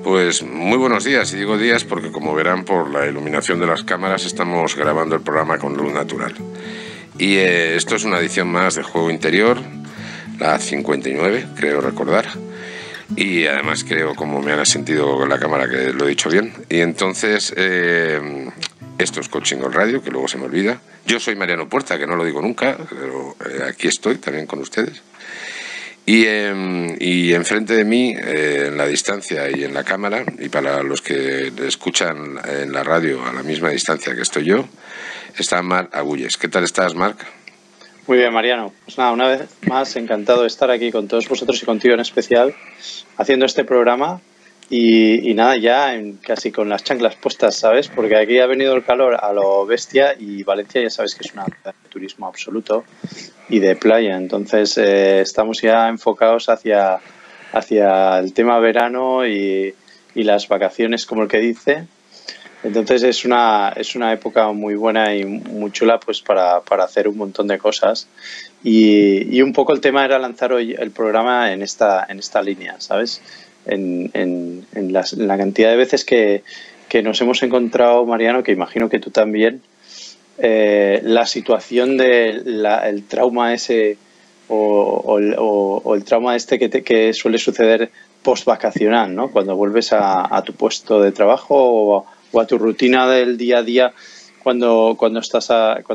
Pues muy buenos días, y digo días porque, como verán por la iluminación de las cámaras, estamos grabando el programa con luz natural. Y esto es una edición más de Juego Interior, la 59, creo recordar. Y además creo, como me han sentido con la cámara, que lo he dicho bien. Y entonces, esto es Coaching on Radio, que luego se me olvida. Yo soy Mariano Puerta, que no lo digo nunca, pero aquí estoy también con ustedes. Y enfrente de mí, en la distancia y en la cámara, y para los que escuchan en la radio a la misma distancia que estoy yo, está Marc Agulles. ¿Qué tal estás, Marc? Muy bien, Mariano. Pues nada, una vez más encantado de estar aquí con todos vosotros y contigo en especial, haciendo este programa y nada, ya casi con las chanclas puestas, ¿sabes? Porque aquí ha venido el calor a lo bestia y Valencia ya sabes que es una ciudad de turismo absoluto y de playa. Entonces estamos ya enfocados hacia el tema verano y las vacaciones, como el que dice. Entonces es una época muy buena y muy chula pues para hacer un montón de cosas y un poco el tema era lanzar hoy el programa en esta línea, ¿sabes? En la cantidad de veces que nos hemos encontrado, Mariano, que imagino que tú también, la situación el trauma ese o el trauma este que suele suceder post-vacacional, ¿no? Cuando vuelves a tu puesto de trabajo o a tu rutina del día a día cuando estás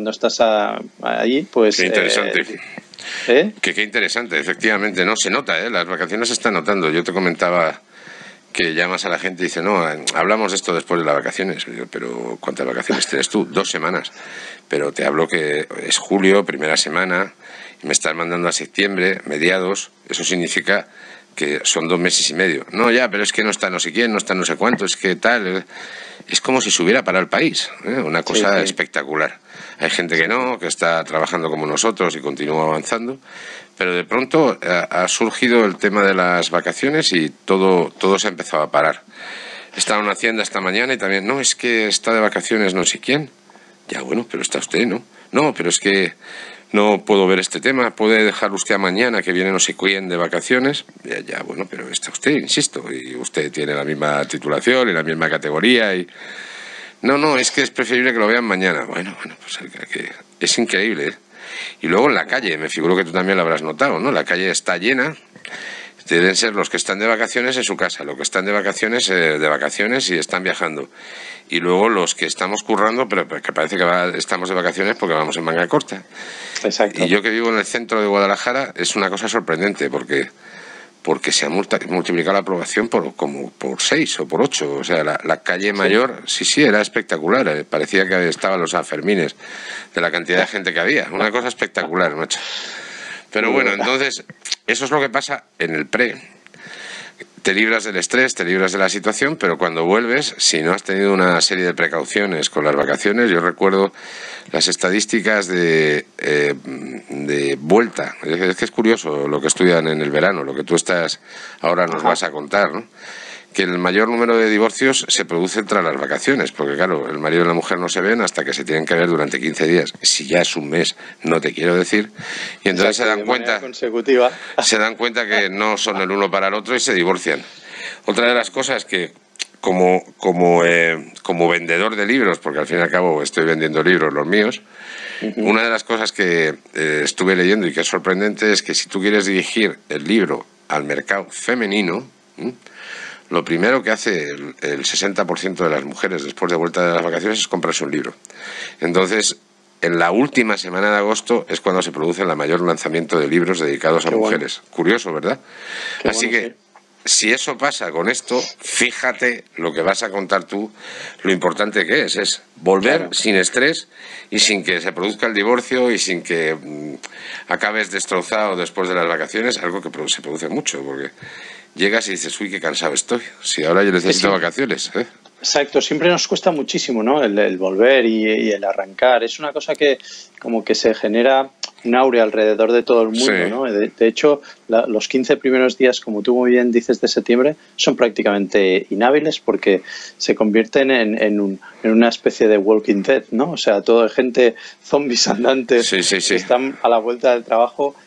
allí, pues... Qué interesante. Qué interesante, efectivamente, ¿no? Se nota, las vacaciones se están notando. Yo te comentaba que llamas a la gente y dice, no, hablamos de esto después de las vacaciones. Pero ¿cuántas vacaciones tienes tú? 2 semanas. Pero te hablo que es julio, primera semana, y me estás mandando a septiembre, mediados. Eso significa que son 2 meses y medio. No, ya, pero es que no está no sé quién, no está no sé cuánto, es que tal... Es como si se hubiera parado el país, una cosa espectacular. Hay gente que no, que está trabajando como nosotros y continúa avanzando, pero de pronto ha surgido el tema de las vacaciones y todo se ha empezado a parar. Estaba en una hacienda esta mañana y también, no, es que está de vacaciones no sé quién. Ya, bueno, pero está usted, ¿no? No, pero es que no puedo ver este tema, puede dejar usted a mañana que viene no sé quién de vacaciones. Ya, bueno, pero está usted, insisto, y usted tiene la misma titulación y la misma categoría y... No, es que es preferible que lo vean mañana. Bueno, pues es increíble, ¿eh? Y luego en la calle, me figuro que tú también lo habrás notado, ¿no? La calle está llena. Deben ser los que están de vacaciones en su casa, los que están de vacaciones y están viajando. Y luego los que estamos currando, pero que parece que estamos de vacaciones porque vamos en manga corta. Exacto. Y yo que vivo en el centro de Guadalajara es una cosa sorprendente porque se ha multiplicado la población por 6 o por 8. O sea, la calle mayor, sí, era espectacular. Parecía que estaban los Sanfermines de la cantidad de gente que había. Una cosa espectacular, macho. Pero bueno, entonces, eso es lo que pasa en el pre. Te libras del estrés, te libras de la situación, pero cuando vuelves, si no has tenido una serie de precauciones con las vacaciones, yo recuerdo las estadísticas de vuelta. Es que es curioso lo que estudian en el verano, lo que tú ahora nos vas a contar, ¿no? Que el mayor número de divorcios se produce tras las vacaciones, porque claro, el marido y la mujer no se ven hasta que se tienen que ver durante 15 días. Si ya es un mes, no te quiero decir. Y entonces se dan cuenta que no son el uno para el otro y se divorcian. Otra de las cosas que, como vendedor de libros, porque al fin y al cabo estoy vendiendo libros, los míos, una de las cosas que estuve leyendo y que es sorprendente es que si tú quieres dirigir el libro al mercado femenino, lo primero que hace el 60% de las mujeres después de vuelta de las vacaciones es comprarse un libro. Entonces, en la última semana de agosto es cuando se produce el mayor lanzamiento de libros dedicados a mujeres. Bueno. Curioso, ¿verdad? Así que, si eso pasa con esto, fíjate lo que vas a contar tú, lo importante que es volver sin estrés y sin que se produzca el divorcio y sin que acabes destrozado después de las vacaciones, algo que se produce mucho, porque llegas y dices, uy, qué cansado estoy, si ahora yo necesito vacaciones, ¿eh? Exacto, siempre nos cuesta muchísimo, ¿no? El volver y el arrancar. Es una cosa que como que se genera un aura alrededor de todo el mundo, ¿no? De hecho, los 15 primeros días, como tú muy bien dices, de septiembre, son prácticamente inhábiles porque se convierten en una especie de Walking Dead, ¿no? O sea, toda gente, zombies andantes, que están a la vuelta del trabajo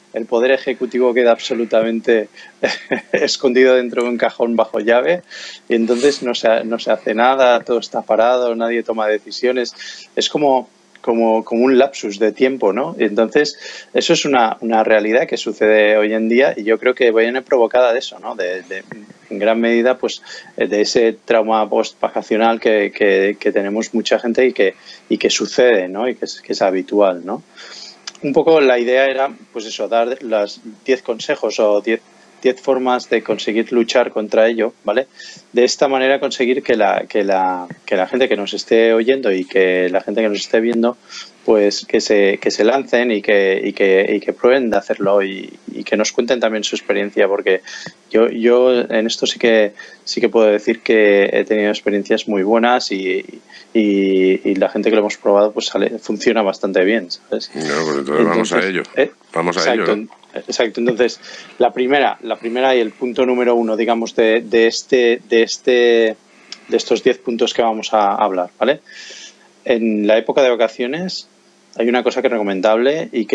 el poder ejecutivo queda absolutamente escondido dentro de un cajón bajo llave y entonces no se hace nada, todo está parado, nadie toma decisiones. Es como un lapsus de tiempo, ¿no? Y entonces, eso es una realidad que sucede hoy en día y yo creo que viene provocada de eso, ¿no? En gran medida, pues, de ese trauma post-vacacional que tenemos mucha gente y que sucede, ¿no? Y que es habitual, ¿no? Un poco la idea era, pues eso, dar las 10 consejos o 10 formas de conseguir luchar contra ello, ¿vale? De esta manera conseguir que la gente que nos esté oyendo y que la gente que nos esté viendo, pues que se lancen y que prueben de hacerlo y que nos cuenten también su experiencia, porque yo en esto sí que puedo decir que he tenido experiencias muy buenas y la gente que lo hemos probado pues funciona bastante bien, ¿sabes? No, pues entonces vamos a ello. Vamos a ello, ¿no? Exacto. Entonces, la primera y el punto número 1, digamos, de estos 10 puntos que vamos a hablar, ¿vale? En la época de vacaciones hay una cosa que es recomendable y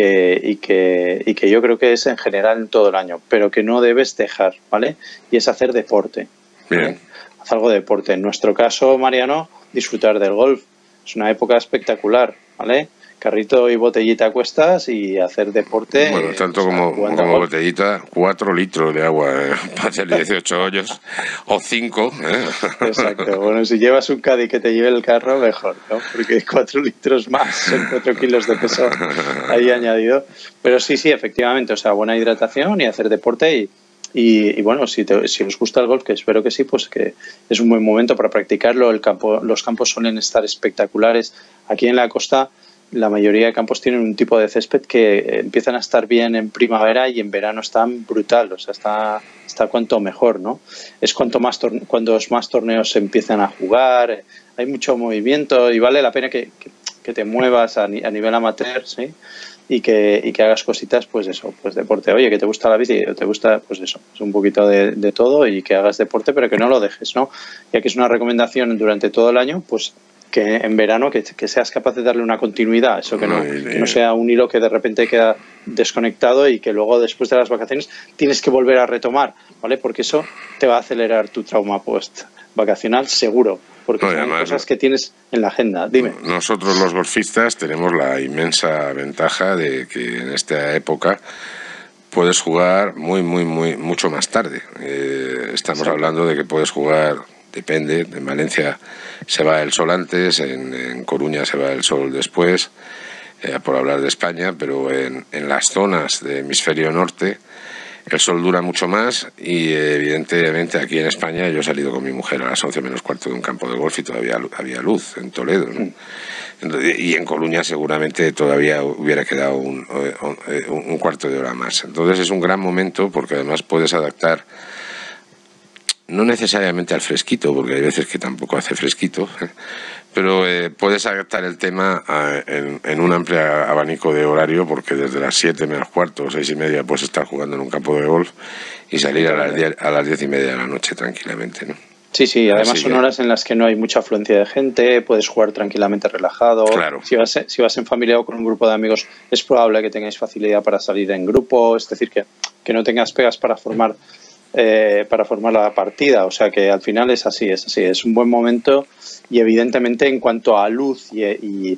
que yo creo que es en general en todo el año, pero que no debes dejar, ¿vale? Y es hacer deporte. ¿Vale? Bien. Haz algo de deporte. En nuestro caso, Mariano, disfrutar del golf. Es una época espectacular, ¿vale? Carrito y botellita a cuestas y hacer deporte. Bueno, tanto como botellita, 4 litros de agua para hacer 18 hoyos o 5. Exacto. Bueno, si llevas un caddy que te lleve el carro, mejor, ¿no? Porque 4 litros más, son 4 kilos de peso ahí añadido. Pero sí, efectivamente, o sea, buena hidratación y hacer deporte y bueno, si os gusta el golf, que espero que sí, pues que es un buen momento para practicarlo. Los campos suelen estar espectaculares. Aquí en la costa la mayoría de campos tienen un tipo de césped que empiezan a estar bien en primavera y en verano están brutal, o sea, está cuanto mejor, ¿no? Es cuantos más torneos se empiezan a jugar, hay mucho movimiento y vale la pena que te muevas a nivel amateur, ¿sí? Y que hagas cositas, pues eso, pues deporte. Oye, que te gusta la bici, te gusta, pues eso, es un poquito de todo y que hagas deporte, pero que no lo dejes, ¿no? Ya que es una recomendación durante todo el año, pues que en verano que seas capaz de darle una continuidad, eso que no sea un hilo que de repente queda desconectado y que luego después de las vacaciones tienes que volver a retomar, ¿vale? Porque eso te va a acelerar tu trauma post vacacional seguro, porque son cosas que tienes en la agenda. Dime. Nosotros los golfistas tenemos la inmensa ventaja de que en esta época puedes jugar mucho más tarde. Estamos hablando de que puedes jugar, depende, en Valencia se va el sol antes, en Coruña se va el sol después, por hablar de España, pero en las zonas de hemisferio norte el sol dura mucho más y evidentemente aquí en España yo he salido con mi mujer a las 11 menos cuarto de un campo de golf y todavía había luz en Toledo, ¿no? Y en Coruña seguramente todavía hubiera quedado un cuarto de hora más. Entonces es un gran momento porque además puedes adaptar no necesariamente al fresquito, porque hay veces que tampoco hace fresquito, pero puedes adaptar el tema en un amplio abanico de horario, porque desde las 7 menos cuarto, 6 y media, puedes estar jugando en un campo de golf y salir a las 10 y media de la noche tranquilamente, ¿no? Sí, además son horas en las que no hay mucha afluencia de gente, puedes jugar tranquilamente relajado. Claro. Si vas en familia o con un grupo de amigos, es probable que tengáis facilidad para salir en grupo, es decir, que no tengas pegas para formar la partida, o sea que al final es así, es un buen momento y evidentemente en cuanto a luz y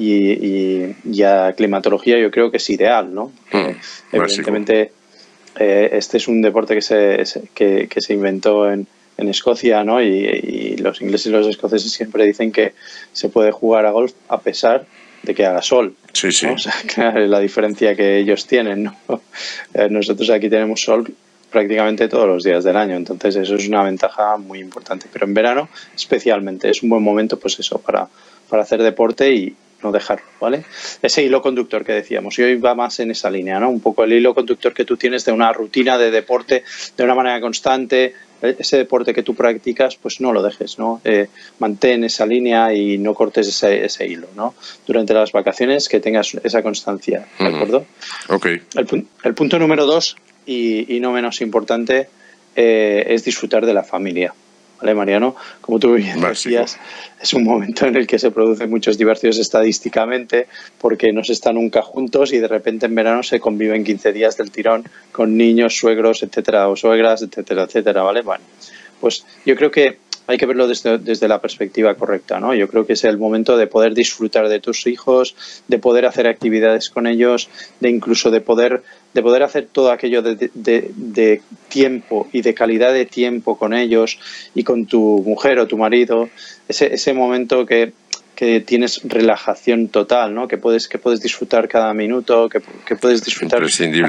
a climatología yo creo que es ideal, ¿no? Evidentemente este es un deporte que se inventó en Escocia, ¿no? Y los ingleses y los escoceses siempre dicen que se puede jugar a golf a pesar de que haga sol. Sí. ¿no? O sea, claro, la diferencia que ellos tienen, ¿no? Nosotros aquí tenemos sol prácticamente todos los días del año, entonces eso es una ventaja muy importante, pero en verano especialmente es un buen momento pues eso para hacer deporte y no dejarlo, ¿vale? Ese hilo conductor que decíamos, y hoy va más en esa línea, ¿no? Un poco el hilo conductor que tú tienes de una rutina de deporte de una manera constante, ese deporte que tú practicas, pues no lo dejes, ¿no? Mantén esa línea y no cortes ese hilo, ¿no? Durante las vacaciones que tengas esa constancia, ¿de acuerdo? Okay. El punto número 2 y no menos importante es disfrutar de la familia, ¿vale, Mariano? Como tú bien decías, es un momento en el que se producen muchos divorcios estadísticamente porque no se están nunca juntos y de repente en verano se conviven 15 días del tirón con niños, suegros, etcétera, o suegras, etcétera, etcétera, ¿vale? Bueno, pues yo creo que hay que verlo desde la perspectiva correcta, ¿no? Yo creo que es el momento de poder disfrutar de tus hijos, de poder hacer actividades con ellos, de incluso de poder hacer todo aquello de tiempo y de calidad de tiempo con ellos y con tu mujer o tu marido, ese momento que tienes relajación total, ¿no? Que puedes disfrutar cada minuto, que puedes disfrutar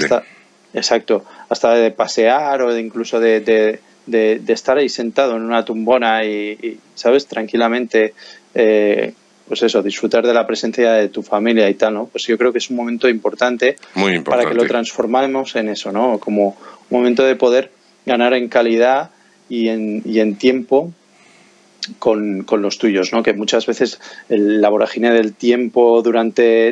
hasta de pasear o de incluso de estar ahí sentado en una tumbona y ¿sabes? Tranquilamente, pues eso, disfrutar de la presencia de tu familia y tal, ¿no? Pues yo creo que es un momento importante, muy importante, para que lo transformemos en eso, ¿no? Como un momento de poder ganar en calidad y en tiempo con los tuyos, ¿no? Que muchas veces la vorágine del tiempo durante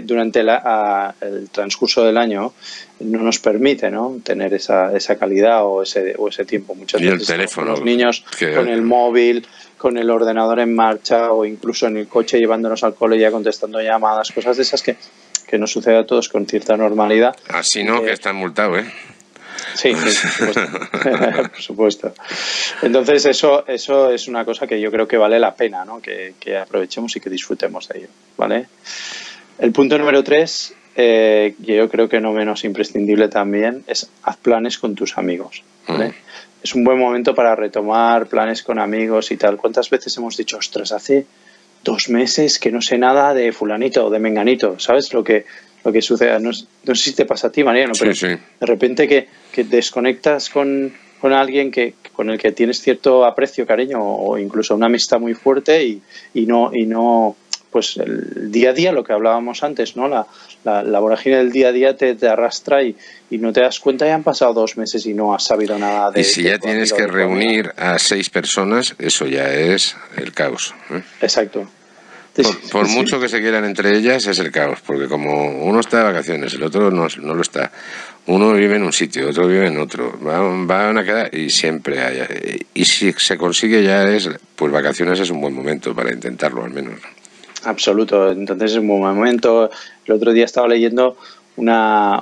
el transcurso del año no nos permite, ¿no? Tener esa calidad o ese tiempo. Muchas veces el teléfono, los niños con el móvil, con el ordenador en marcha o incluso en el coche llevándonos al cole ya contestando llamadas, cosas de esas que nos sucede a todos con cierta normalidad. Así no, que están multados, ¿eh? Sí, por supuesto. Por supuesto. Entonces eso es una cosa que yo creo que vale la pena, ¿no? Que aprovechemos y que disfrutemos de ello, ¿vale? El punto número 3, que yo creo que no menos imprescindible también, es haz planes con tus amigos, ¿vale? Es un buen momento para retomar planes con amigos y tal. ¿Cuántas veces hemos dicho, ostras, hace 2 meses que no sé nada de fulanito o de menganito? ¿Sabes lo que sucede? No sé si te pasa a ti, Mariano, pero sí. De repente que desconectas con alguien con el que tienes cierto aprecio, cariño o incluso una amistad muy fuerte y no pues el día a día, lo que hablábamos antes, ¿no? La vorágine del día a día te arrastra y no te das cuenta, ya han pasado 2 meses y no has sabido nada de... Y si ya tienes que reunir a 6 personas, eso ya es el caos, ¿eh? Exacto. Por mucho que se quieran entre ellas, es el caos, porque como uno está de vacaciones, el otro no lo está, uno vive en un sitio, otro vive en otro, van a quedar y siempre hay. Y si se consigue ya pues vacaciones es un buen momento para intentarlo al menos. Absoluto, entonces es un buen momento. El otro día estaba leyendo una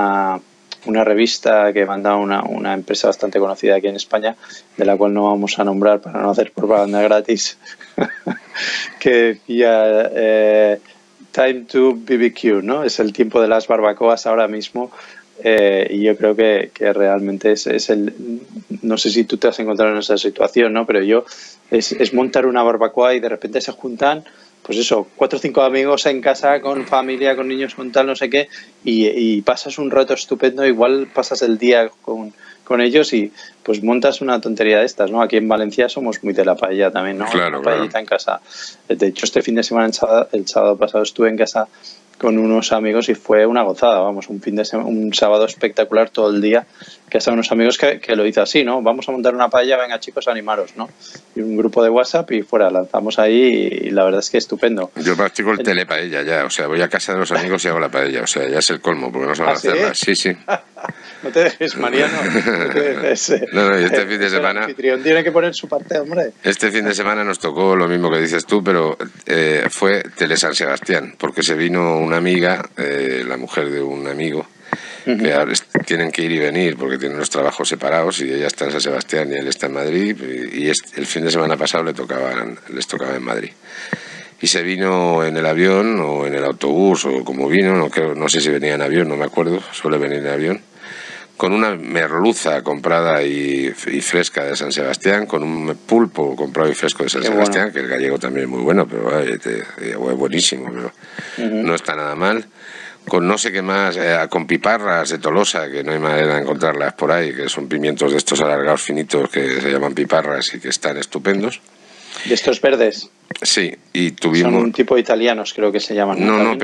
revista que manda una empresa bastante conocida aquí en España, de la cual no vamos a nombrar para no hacer propaganda gratis, que decía Time to BBQ, ¿no? Es el tiempo de las barbacoas ahora mismo. Y yo creo que realmente es no sé si tú te has encontrado en esa situación, ¿no? Pero es montar una barbacoa y de repente se juntan, pues eso, 4 o 5 amigos en casa, con familia, con niños, con tal, no sé qué, y pasas un rato estupendo. Igual pasas el día con ellos y pues montas una tontería de estas, ¿no? Aquí en Valencia somos muy de la paella también, ¿no? Claro, una paellita en casa. De hecho, este fin de semana, el sábado pasado, estuve en casa con unos amigos y fue una gozada, vamos, un sábado espectacular todo el día, que hasta unos amigos que lo hizo así, ¿no? Vamos a montar una paella, venga chicos, animaros, ¿no? Y un grupo de WhatsApp y fuera, lanzamos ahí y la verdad es que estupendo. Yo practico el telepaella ya, o sea, voy a casa de los amigos y hago la paella, o sea, ya es el colmo, porque no saben hacerla. Sí. No te dejes, Mariano, no te dejes. No, este fin de semana... El anfitrión tiene que poner su parte, hombre. Este fin de semana nos tocó lo mismo que dices tú, pero fue Tele San Sebastián, porque se vino una amiga, la mujer de un amigo, que ahora tienen que ir y venir porque tienen los trabajos separados y ella está en San Sebastián y él está en Madrid, y el fin de semana pasado les tocaba en Madrid. Y se vino en el avión o en el autobús o como vino, no sé si venía en avión, no me acuerdo, suele venir en avión, con una merluza comprada y fresca de San Sebastián, con un pulpo comprado y fresco de San Sebastián, bueno, que el gallego también es muy bueno, pero es buenísimo, pero no está nada mal. Con no sé qué más, con piparras de Tolosa, que no hay manera de encontrarlas por ahí, que son pimientos de estos alargados finitos que se llaman piparras y que están estupendos. ¿De estos verdes? Sí, y tuvimos... Son un tipo de italianos, creo que se llaman.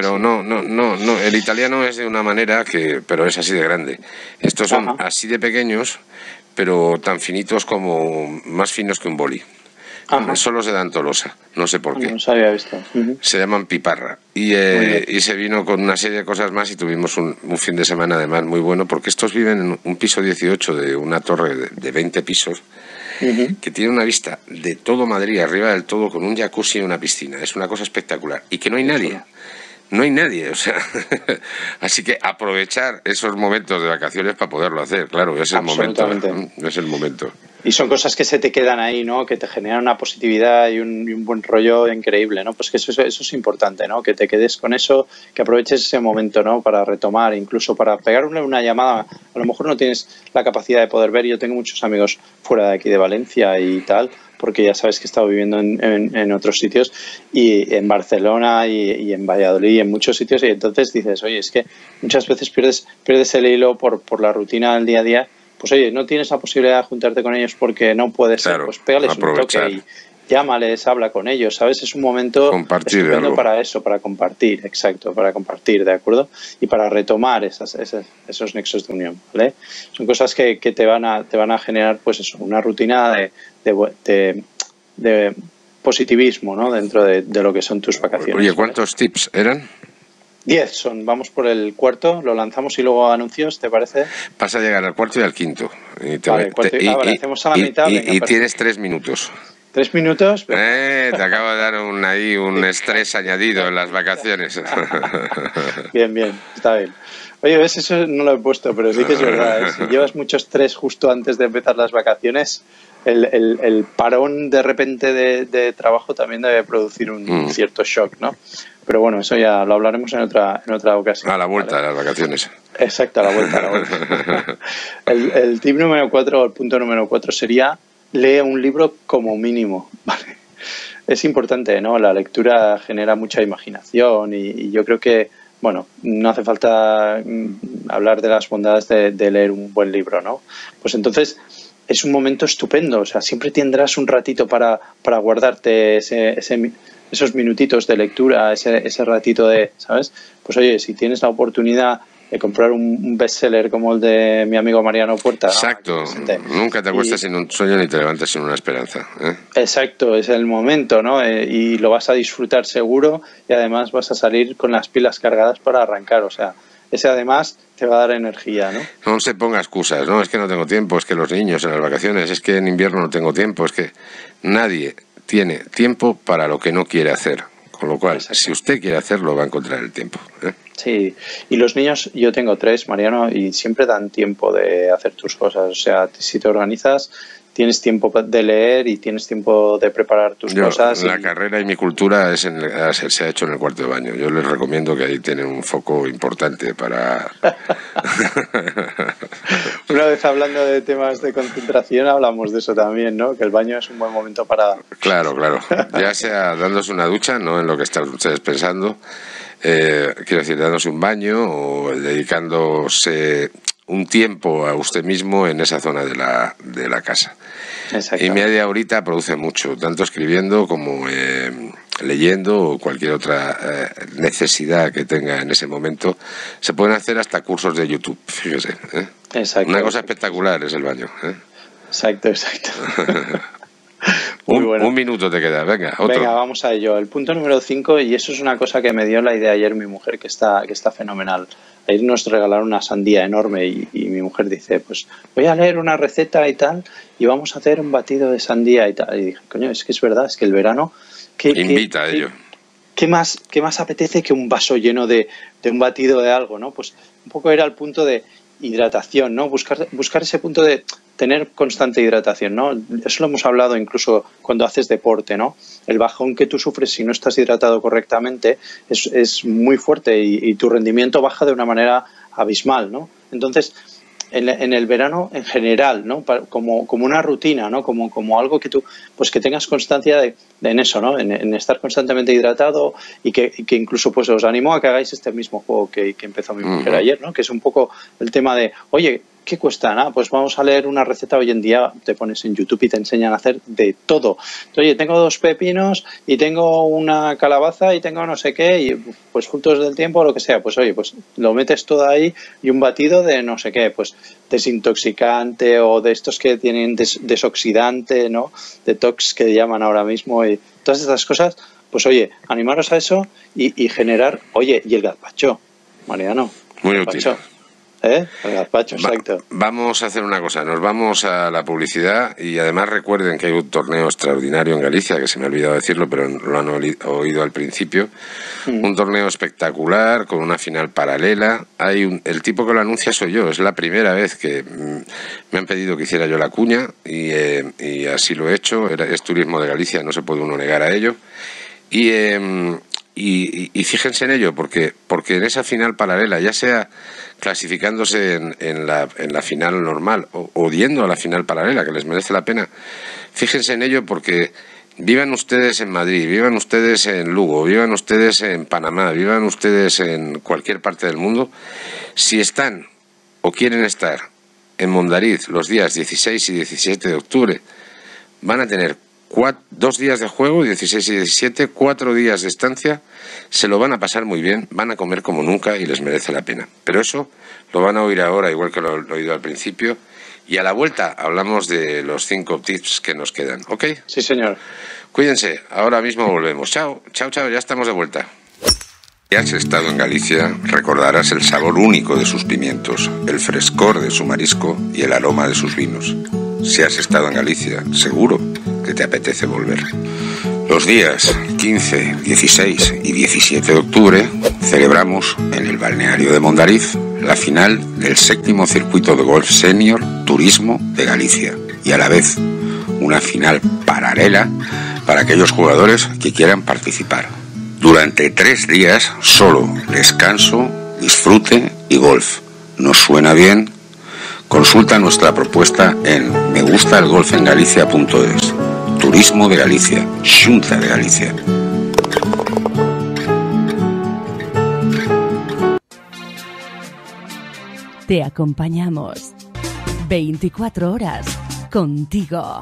No, el italiano es de una manera pero es así de grande. Estos son así de pequeños, pero tan finitos como, más finos que un boli. Solo se dan Tolosa, no sé por qué. No se había visto. Se llaman piparra. Y se vino con una serie de cosas más y tuvimos un fin de semana además muy bueno, porque estos viven en un piso 18 de una torre de 20 pisos que tiene una vista de todo Madrid, arriba del todo, con un jacuzzi y una piscina. Es una cosa espectacular. Y que no hay nadie. No hay nadie, o sea, así que aprovechar esos momentos de vacaciones para poderlo hacer, claro, es el momento, es el momento. Y son cosas que se te quedan ahí, ¿no? Que te generan una positividad y un buen rollo increíble, ¿no? Pues que eso es importante, ¿no? Que te quedes con eso, que aproveches ese momento, ¿no? Para retomar, incluso para pegarle una llamada. A lo mejor no tienes la capacidad de poder ver. Yo tengo muchos amigos fuera de aquí de Valencia y tal, porque ya sabes que he estado viviendo en otros sitios, y en Barcelona y en Valladolid y en muchos sitios, y entonces dices, oye, es que muchas veces pierdes el hilo por la rutina del día a día. Pues oye, no tienes la posibilidad de juntarte con ellos porque no puedes ser, pues pégales un toque y llámales, habla con ellos, ¿sabes? Es un momento estupendo para eso, para compartir, exacto, para compartir, ¿de acuerdo? Y para retomar esos nexos de unión, ¿vale? Son cosas que te van a generar, pues eso, una rutina de positivismo, ¿no? Dentro de lo que son tus vacaciones. Oye, ¿cuántos tips eran? 10 son, vamos por el cuarto, lo lanzamos y luego anuncios, ¿te parece? Vas a llegar al cuarto y al quinto. Hacemos a la mitad. Y tienes 3 minutos. 3 minutos. Te acabo de dar un estrés añadido en las vacaciones. Bien, está bien. Oye, ves, eso no lo he puesto, pero sí que es verdad, ¿eh? Si llevas mucho estrés justo antes de empezar las vacaciones, el parón de repente de trabajo también debe producir un cierto shock, ¿no? Pero bueno, eso ya lo hablaremos en otra ocasión. A la vuelta, ¿vale? De las vacaciones. Exacto, a la vuelta. El tip número 4, el punto número 4 sería: lee un libro como mínimo, ¿vale? Es importante, ¿no? La lectura genera mucha imaginación y yo creo que, bueno, no hace falta hablar de las bondades de leer un buen libro, ¿no? Pues entonces es un momento estupendo, o sea, siempre tendrás un ratito para guardarte esos minutitos de lectura, ese ratito ¿sabes? Pues oye, si tienes la oportunidad de comprar un bestseller como el de mi amigo Mariano Puerta, ¿no? Exacto, nunca te acuestas sin un sueño ni te levantas sin una esperanza, ¿eh? Exacto, es el momento, ¿no? Y lo vas a disfrutar seguro y además vas a salir con las pilas cargadas para arrancar, o sea, ese además te va a dar energía, ¿no? No se ponga excusas, ¿no? Es que no tengo tiempo, es que los niños en las vacaciones, es que en invierno no tengo tiempo, es que nadie tiene tiempo para lo que no quiere hacer. Con lo cual, si usted quiere hacerlo, va a encontrar el tiempo, ¿eh? Sí, y los niños, yo tengo 3, Mariano, y siempre dan tiempo de hacer tus cosas. O sea, si te organizas, tienes tiempo de leer y tienes tiempo de preparar tus cosas. La carrera y mi cultura se ha hecho en el cuarto de baño. Yo les recomiendo que ahí tienen un foco importante para... Una vez hablando de temas de concentración, hablamos de eso también, ¿no? Que el baño es un buen momento para... Claro. Ya sea dándose una ducha, no en lo que están ustedes pensando, quiero decir, dándose un baño o dedicándose un tiempo a usted mismo en esa zona de la casa. Y media horita produce mucho, tanto escribiendo como leyendo o cualquier otra necesidad que tenga en ese momento. Se pueden hacer hasta cursos de YouTube, fíjese, ¿eh? Una cosa espectacular es el baño, ¿eh? Exacto. Muy bueno. Un minuto te queda, venga, otro. Venga, vamos a ello. El punto número 5, y eso es una cosa que me dio la idea ayer mi mujer, que está fenomenal. Ayer nos regalaron una sandía enorme y mi mujer dice, pues voy a leer una receta y tal, y vamos a hacer un batido de sandía y tal. Y dije, coño, es que es verdad, es que el verano... Invita a ello. ¿Qué más apetece que un vaso lleno de un batido de algo, ¿no? Pues un poco era el punto de hidratación, ¿no? Buscar ese punto de tener constante hidratación, ¿no? Eso lo hemos hablado incluso cuando haces deporte, ¿no? El bajón que tú sufres si no estás hidratado correctamente es muy fuerte y tu rendimiento baja de una manera abismal, ¿no? Entonces, en el verano en general, ¿no? Como una rutina, ¿no? Como algo que tú, pues que tengas constancia en eso, ¿no? En estar constantemente hidratado y que incluso pues os animo a que hagáis este mismo juego que empezó mi mujer ayer, ¿no? Que es un poco el tema de, oye, ¿qué cuesta? Nada, pues vamos a leer una receta. Hoy en día te pones en YouTube y te enseñan a hacer de todo. Oye, tengo 2 pepinos y tengo una calabaza y tengo no sé qué, y pues frutos del tiempo o lo que sea. Pues oye, pues lo metes todo ahí y un batido de no sé qué, pues desintoxicante o de estos que tienen desoxidante, ¿no? Detox que llaman ahora mismo, y todas estas cosas. Pues oye, animaros a eso y generar, oye, y el gazpacho, Mariano. Muy útil. El gazpacho, exacto. Vamos a hacer una cosa, nos vamos a la publicidad y además recuerden que hay un torneo extraordinario en Galicia, que se me ha olvidado decirlo, pero lo han oído al principio. Un torneo espectacular con una final paralela. El tipo que lo anuncia soy yo, es la primera vez que me han pedido que hiciera yo la cuña y así lo he hecho. Es Turismo de Galicia, no se puede uno negar a ello. Y fíjense en ello, porque en esa final paralela, ya sea clasificándose en la final normal o yendo a la final paralela, que les merece la pena, fíjense en ello porque vivan ustedes en Madrid, vivan ustedes en Lugo, vivan ustedes en Panamá, vivan ustedes en cualquier parte del mundo, si están o quieren estar en Mondariz los días 16 y 17 de octubre, van a tener 2 días de juego, 16 y 17, 4 días de estancia, se lo van a pasar muy bien, van a comer como nunca y les merece la pena. Pero eso lo van a oír ahora, igual que lo he oído al principio, y a la vuelta hablamos de los 5 tips que nos quedan, ¿ok? Sí, señor. Cuídense, ahora mismo volvemos. Chao, chao, chao, ya estamos de vuelta. Si has estado en Galicia, recordarás el sabor único de sus pimientos, el frescor de su marisco y el aroma de sus vinos. Si has estado en Galicia, seguro que te apetece volver. Los días 15, 16 y 17 de octubre celebramos en el balneario de Mondariz la final del 7º circuito de golf senior Turismo de Galicia y a la vez una final paralela para aquellos jugadores que quieran participar. Durante 3 días solo descanso, disfrute y golf. ¿Nos suena bien? Consulta nuestra propuesta en megustalgolfengalicia.es. Turismo de Galicia, Xunta de Galicia. Te acompañamos 24 horas contigo.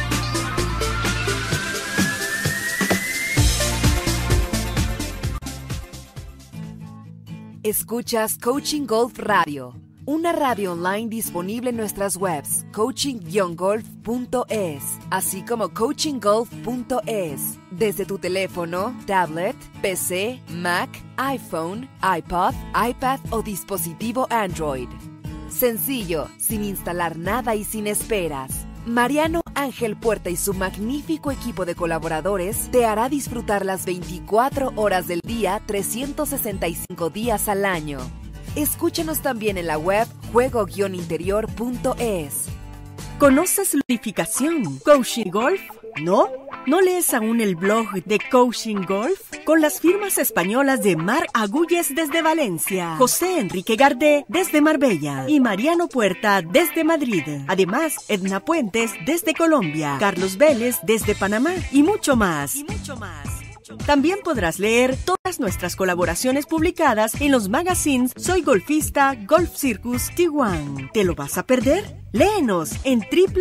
Escuchas Coaching Golf Radio, una radio online disponible en nuestras webs coaching-golf.es, así como coachinggolf.es, desde tu teléfono, tablet, PC, Mac, iPhone, iPod, iPad o dispositivo Android. Sencillo, sin instalar nada y sin esperas. Mariano Ángel Puerta y su magnífico equipo de colaboradores te hará disfrutar las 24 horas del día, 365 días al año. Escúchanos también en la web juego-interior.es. ¿Conoces ludificación? ¿Coaching Golf? ¿No? ¿No lees aún el blog de Coaching Golf? Con las firmas españolas de Mar Agulles desde Valencia, José Enrique Gardé desde Marbella y Mariano Puerta desde Madrid. Además, Edna Puentes desde Colombia, Carlos Vélez desde Panamá y mucho más. También podrás leer todas nuestras colaboraciones publicadas en los magazines Soy Golfista, Golf Circus, Tijuana. ¿Te lo vas a perder? Léenos en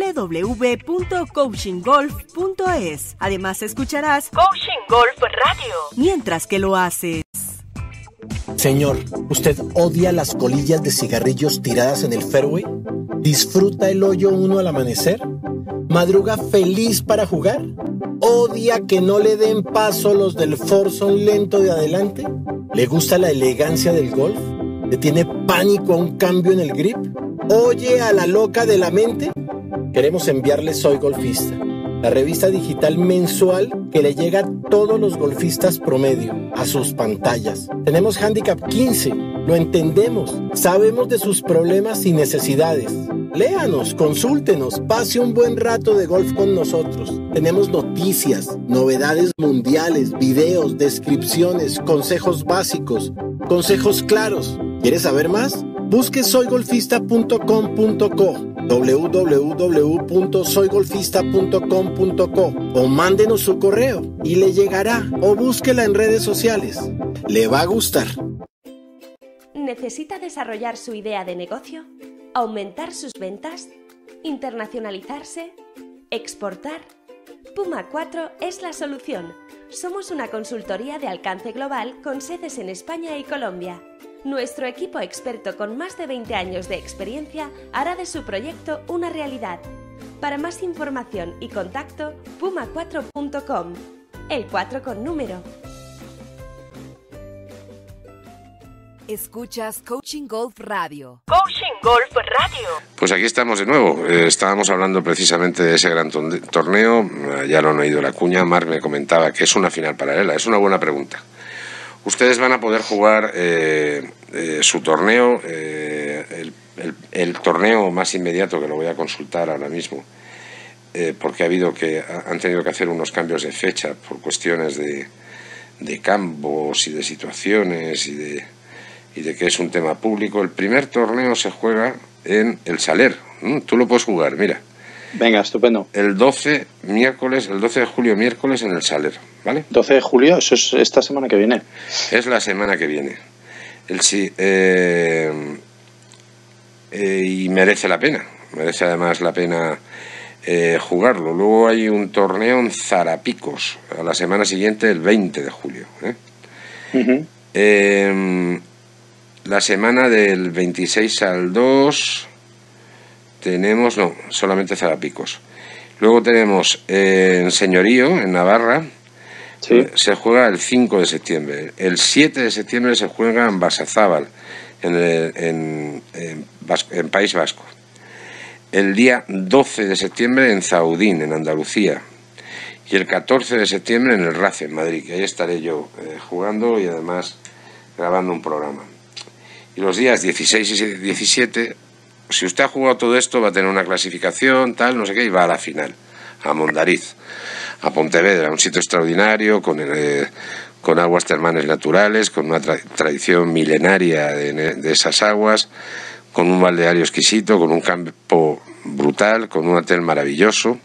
www.coachinggolf.es. Además escucharás Coaching Golf Radio mientras que lo haces. Señor, ¿usted odia las colillas de cigarrillos tiradas en el fairway? ¿Disfruta el hoyo 1 al amanecer? ¿Madruga feliz para jugar? ¿Odia que no le den paso los del foursome lento de adelante? ¿Le gusta la elegancia del golf? ¿Le tiene pánico a un cambio en el grip? ¿Oye a la loca de la mente? Queremos enviarle Soy Golfista, la revista digital mensual que le llega a todos los golfistas promedio, a sus pantallas. Tenemos Handicap 15, lo entendemos, sabemos de sus problemas y necesidades. Léanos, consúltenos, pase un buen rato de golf con nosotros. Tenemos noticias, novedades mundiales, videos, descripciones, consejos básicos, consejos claros. ¿Quieres saber más? Busque soygolfista.com.co, www.soygolfista.com.co o mándenos su correo y le llegará, o búsquela en redes sociales. Le va a gustar. ¿Necesita desarrollar su idea de negocio? ¿Aumentar sus ventas? ¿Internacionalizarse? ¿Exportar? Puma 4 es la solución. Somos una consultoría de alcance global con sedes en España y Colombia. Nuestro equipo experto con más de 20 años de experiencia hará de su proyecto una realidad. Para más información y contacto, puma4.com. El 4 con número. Escuchas Coaching Golf Radio. Coaching Golf Radio. Pues aquí estamos de nuevo. Estábamos hablando precisamente de ese gran torneo. Ya lo han oído la cuña. Marc me comentaba que es una final paralela. Es una buena pregunta. Ustedes van a poder jugar su torneo, el torneo más inmediato, que lo voy a consultar ahora mismo, porque han tenido que hacer unos cambios de fecha por cuestiones de campos y de situaciones y de que es un tema público. El primer torneo se juega en el Saler. Tú lo puedes jugar, mira. Venga, estupendo. El 12 de julio, miércoles, en el Saler, ¿vale? 12 de julio, eso es esta semana que viene. Es la semana que viene. Y merece la pena. Merece además la pena jugarlo. Luego hay un torneo en Zarapicos, a la semana siguiente, el 20 de julio. La semana del 26 al 2 tenemos, no, solamente Zarapicos. Luego tenemos en Señorío, en Navarra, sí. Se juega el 5 de septiembre. El 7 de septiembre se juega en Basazábal, en País Vasco. El día 12 de septiembre en Zaudín, en Andalucía. Y el 14 de septiembre en el RACE, en Madrid, que ahí estaré yo jugando y además grabando un programa. Y los días 16 y 17, si usted ha jugado todo esto, va a tener una clasificación, tal, no sé qué, y va a la final, a Mondariz, a Pontevedra, un sitio extraordinario, con aguas termales naturales, con una tradición milenaria de esas aguas, con un balneario exquisito, con un campo brutal, con un hotel maravilloso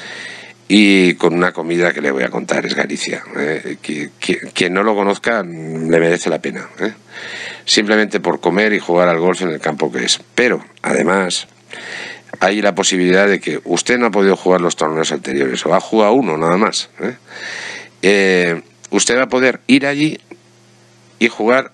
y con una comida que le voy a contar, es Galicia. Quien no lo conozca le merece la pena, simplemente por comer y jugar al golf en el campo que es. Pero, además, hay la posibilidad de que usted no ha podido jugar los torneos anteriores o ha jugado uno nada más. Usted va a poder ir allí y jugar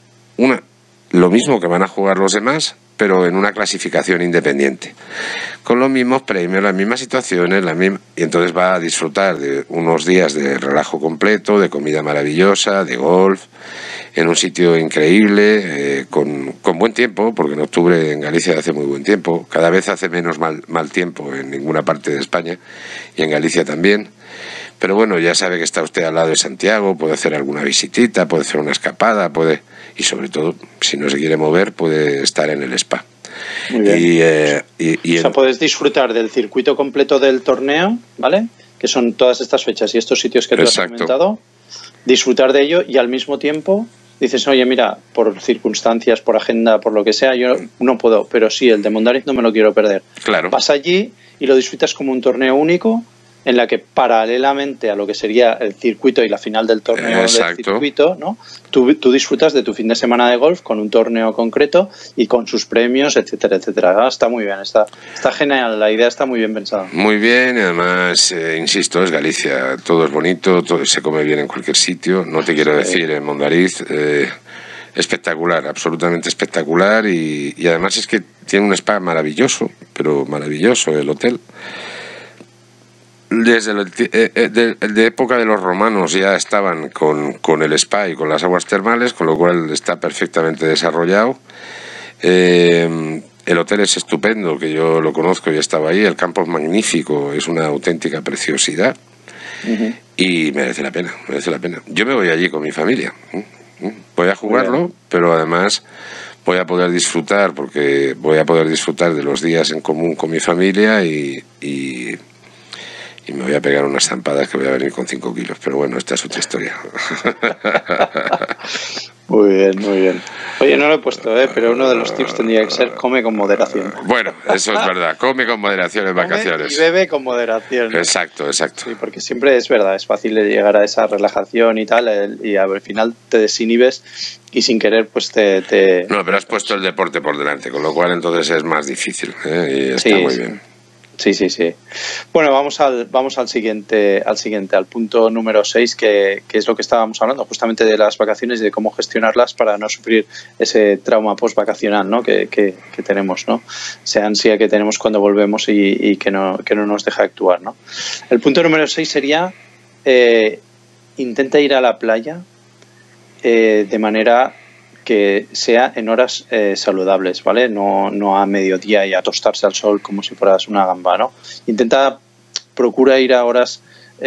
lo mismo que van a jugar los demás, pero en una clasificación independiente, con los mismos premios, las mismas situaciones, y entonces va a disfrutar de unos días de relajo completo, de comida maravillosa, de golf, en un sitio increíble, con buen tiempo, porque en octubre en Galicia hace muy buen tiempo, cada vez hace menos mal tiempo en ninguna parte de España, y en Galicia también. Pero bueno, ya sabe que está usted al lado de Santiago, puede hacer alguna visitita, puede hacer una escapada, y sobre todo, si no se quiere mover, puede estar en el spa. Muy bien. O sea, puedes disfrutar del circuito completo del torneo, ¿vale? Que son todas estas fechas y estos sitios que tú has comentado. Disfrutar de ello y al mismo tiempo dices, oye, mira, por circunstancias, por agenda, por lo que sea, yo no puedo, pero sí, el de Mondariz no me lo quiero perder. Claro. Vas allí y lo disfrutas como un torneo único, en la que paralelamente a lo que sería el circuito y la final del torneo del circuito, ¿no? Tú disfrutas de tu fin de semana de golf con un torneo concreto y con sus premios, etcétera, etcétera. Está muy bien, está genial, la idea está muy bien pensada. Muy bien, y además, insisto, es Galicia, todo es bonito, todo se come bien en cualquier sitio, no te quiero decir en Mondariz, espectacular, absolutamente espectacular, y además es que tiene un spa maravilloso, pero maravilloso el hotel. Desde de época de los romanos ya estaban con el spa y con las aguas termales, con lo cual está perfectamente desarrollado. El hotel es estupendo, que yo lo conozco y estaba ahí. El campo es magnífico, es una auténtica preciosidad. Y merece la pena, merece la pena. Yo me voy allí con mi familia. Voy a jugarlo, pero además voy a poder disfrutar, porque voy a poder disfrutar de los días en común con mi familia y me voy a pegar unas zampadas que voy a venir con 5 kilos. Pero bueno, esta es otra historia. Muy bien, muy bien. Oye, no lo he puesto, pero uno de los tips tendría que ser come con moderación. Bueno, eso es verdad. Come con moderación en vacaciones. Y bebe con moderación. Exacto, exacto. Sí, porque siempre es verdad, es fácil llegar a esa relajación y tal, y al final te desinhibes y sin querer pues te... No, pero has puesto el deporte por delante, con lo cual entonces es más difícil, y está muy bien. Sí. Bueno, vamos al siguiente, al punto número 6, que es lo que estábamos hablando, justamente de las vacaciones y de cómo gestionarlas para no sufrir ese trauma post-vacacional, ¿no? que tenemos, ¿no? Esa ansia que tenemos cuando volvemos y que no nos deja actuar, ¿no? El punto número 6 sería intenta ir a la playa de manera que sea en horas saludables, ¿vale? No a mediodía y a tostarse al sol como si fueras una gamba, ¿no? Procura ir a horas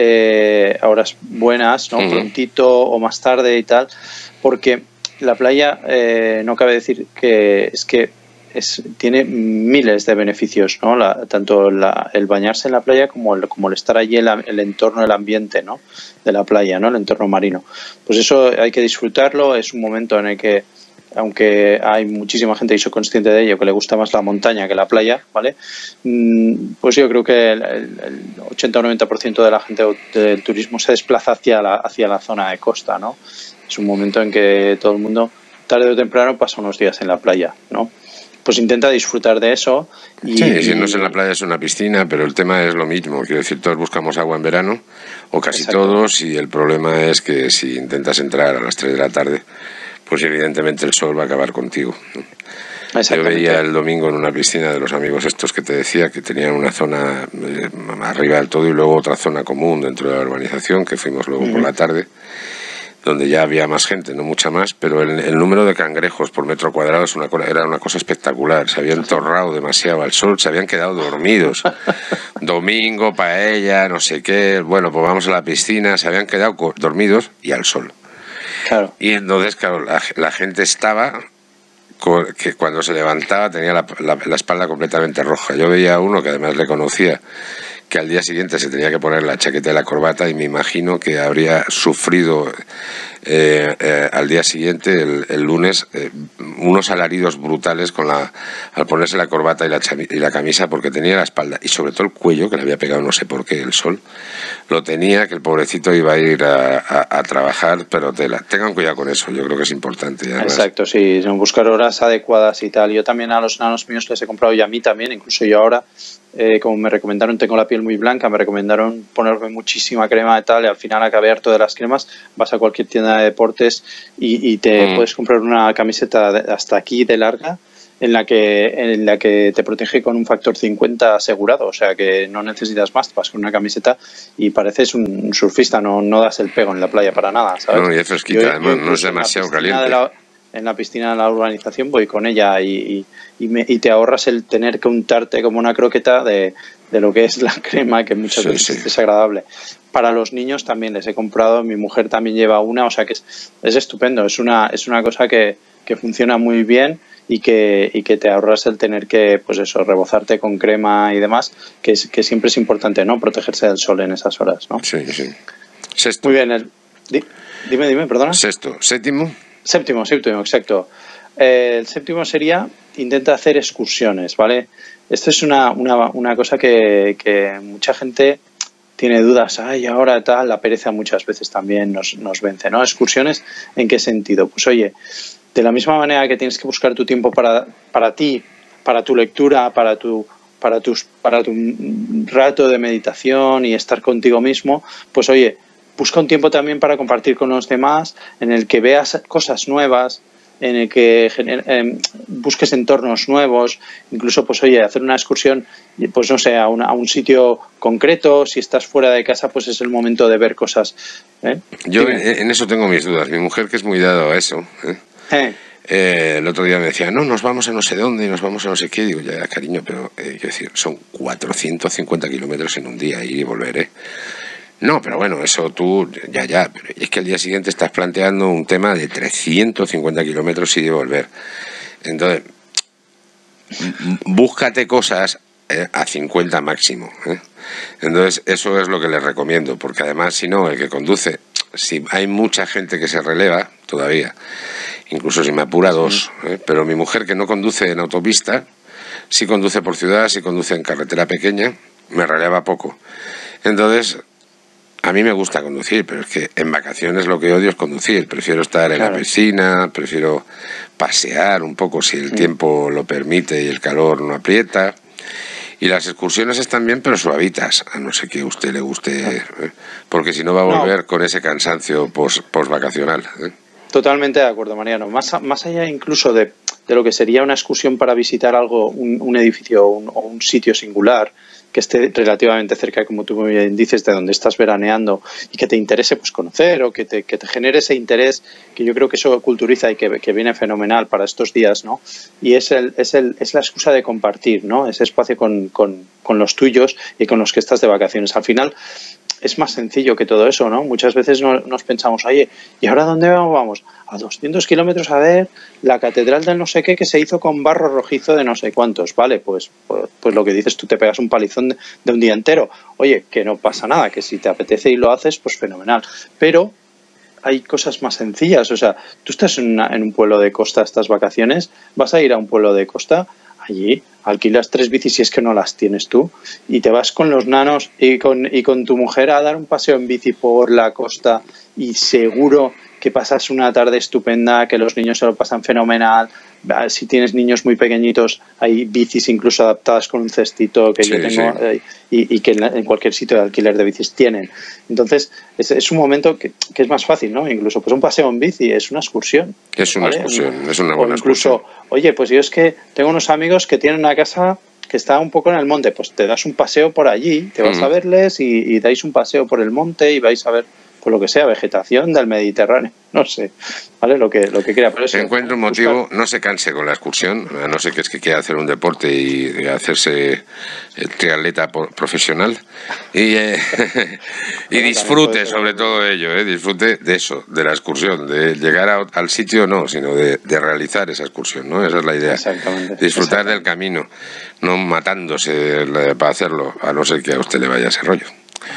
buenas, ¿no? Prontito o más tarde y tal, porque la playa, no cabe decir que tiene miles de beneficios, ¿no? Tanto el bañarse en la playa como el estar allí, el entorno, el ambiente, ¿no? De la playa, ¿no? El entorno marino. Pues eso hay que disfrutarlo. Es un momento en el que, aunque hay muchísima gente, y soy consciente de ello, que le gusta más la montaña que la playa, ¿vale? Pues yo creo que el 80 o 90% de la gente del turismo se desplaza hacia la zona de costa, ¿no? Es un momento en que todo el mundo, tarde o temprano, pasa unos días en la playa, ¿no? Pues intenta disfrutar de eso. Sí, si no es en la playa es una piscina, pero el tema es lo mismo. Quiero decir, todos buscamos agua en verano, o casi todos, y el problema es que si intentas entrar a las 3 de la tarde, pues evidentemente el sol va a acabar contigo. Yo veía el domingo en una piscina de los amigos estos que te decía, que tenían una zona arriba del todo y luego otra zona común dentro de la urbanización, que fuimos luego por la tarde, donde ya había más gente, no mucha más, pero el número de cangrejos por metro cuadrado era una cosa espectacular. Se habían torrado demasiado al sol, se habían quedado dormidos. Domingo, paella, no sé qué, bueno, pues vamos a la piscina, se habían quedado dormidos y al sol. Claro. Y entonces, claro, la gente estaba, que cuando se levantaba tenía la espalda completamente roja. Yo veía a uno que además le conocía, que al día siguiente se tenía que poner la chaqueta y la corbata, y me imagino que habría sufrido al día siguiente, el lunes, unos alaridos brutales al ponerse la corbata y la camisa, porque tenía la espalda y sobre todo el cuello, que le había pegado no sé por qué el sol, lo tenía, que el pobrecito iba a ir a trabajar, pero tengan cuidado con eso, yo creo que es importante. Además. Exacto, sí, buscar horas adecuadas y tal. Yo también a los nanos míos les he comprado, y a mí también, incluso yo ahora, como me recomendaron, tengo la piel muy blanca, me recomendaron ponerme muchísima crema y tal, y al final acabé harto de las cremas. Vas a cualquier tienda de deportes y te puedes comprar una camiseta hasta aquí de larga, en la que te protege con un factor 50 asegurado, o sea que no necesitas más, vas con una camiseta y pareces un surfista, no das el pego en la playa para nada, ¿sabes? No, y es fresquita, además, no es demasiado caliente. En la piscina de la urbanización voy con ella y te ahorras el tener que untarte como una croqueta de lo que es la crema, que muchas veces es desagradable. Para los niños también les he comprado, mi mujer también lleva una, o sea que es estupendo, es una cosa que funciona muy bien y que te ahorras el tener que, pues eso, rebozarte con crema y demás, que siempre es importante, ¿no? Protegerse del sol en esas horas, ¿no? Sí. Sexto. Muy bien. Dime, perdona. Séptimo, exacto. El séptimo sería, intenta hacer excursiones, ¿vale? Esto es una cosa que mucha gente tiene dudas. Ahora tal, la pereza muchas veces también nos vence, ¿no? Excursiones, ¿en qué sentido? Pues oye, de la misma manera que tienes que buscar tu tiempo para ti, para tu lectura, para tu rato de meditación y estar contigo mismo, pues oye, busca un tiempo también para compartir con los demás, en el que veas cosas nuevas, en el que busques entornos nuevos, incluso, pues oye, hacer una excursión, pues no sé, a un sitio concreto. Si estás fuera de casa, pues es el momento de ver cosas. Yo en eso tengo mis dudas. Mi mujer, que es muy dado a eso, el otro día me decía, no, nos vamos a no sé dónde, nos vamos a no sé qué. Digo, ya, cariño, pero quiero decir, son 450 kilómetros en un día, ir y volver, No, pero bueno, eso tú, ya, pero es que al día siguiente estás planteando un tema de 350 kilómetros y de volver. Entonces, búscate cosas a 50 máximo. Entonces, eso es lo que les recomiendo, porque además, si no, el que conduce, si hay mucha gente que se releva todavía, incluso si me apura dos, pero mi mujer, que no conduce en autopista, sí conduce por ciudad, sí conduce en carretera pequeña, me releva poco. Entonces, a mí me gusta conducir, pero es que en vacaciones lo que odio es conducir. Prefiero estar en la piscina, prefiero pasear un poco si el tiempo lo permite y el calor no aprieta. Y las excursiones están bien, pero suavitas, a no ser que a usted le guste, porque si no va a volver con ese cansancio post-vacacional. Totalmente de acuerdo, Mariano. Más allá incluso de lo que sería una excursión para visitar algo, un edificio o un sitio singular, que esté relativamente cerca, como tú muy bien dices, de donde estás veraneando y que te interese pues conocer o que te genere ese interés, que yo creo que eso culturiza y que viene fenomenal para estos días, ¿no? Y es la excusa de compartir, ¿no? Ese espacio con los tuyos y con los que estás de vacaciones. Al final es más sencillo que todo eso, ¿no? Muchas veces nos pensamos, oye, ¿y ahora dónde vamos? A 200 kilómetros a ver la catedral del no sé qué que se hizo con barro rojizo de no sé cuántos. Vale, pues lo que dices, tú te pegas un palizón de un día entero. Oye, que no pasa nada, que si te apetece y lo haces, pues fenomenal. Pero hay cosas más sencillas. O sea, tú estás en un pueblo de costa estas vacaciones, vas a ir a un pueblo de costa, allí alquilas 3 bicis si es que no las tienes tú y te vas con los nanos y con tu mujer a dar un paseo en bici por la costa y seguro que pasas una tarde estupenda, que los niños se lo pasan fenomenal. Si tienes niños muy pequeñitos, hay bicis incluso adaptadas con un cestito que yo tengo y que en cualquier sitio de alquiler de bicis tienen. Entonces, es un momento que es más fácil, ¿no? Incluso pues un paseo en bici es una excursión. Es una excursión, es una buena incluso, excursión. Oye, pues yo es que tengo unos amigos que tienen una casa que está un poco en el monte, pues te das un paseo por allí, te vas a verles y dais un paseo por el monte y vais a ver, por lo que sea, vegetación del Mediterráneo, no sé, ¿vale? Lo que quiera. Pero eso, encuentre un motivo, no se canse con la excursión, a no ser que es que quiera hacer un deporte y hacerse el triatleta profesional y disfrute sobre todo ello, disfrute de eso, de la excursión, de llegar al sitio no, sino de realizar esa excursión, ¿no? Esa es la idea. Exactamente. Disfrutar del camino, no matándose para hacerlo, a no ser que a usted le vaya ese rollo.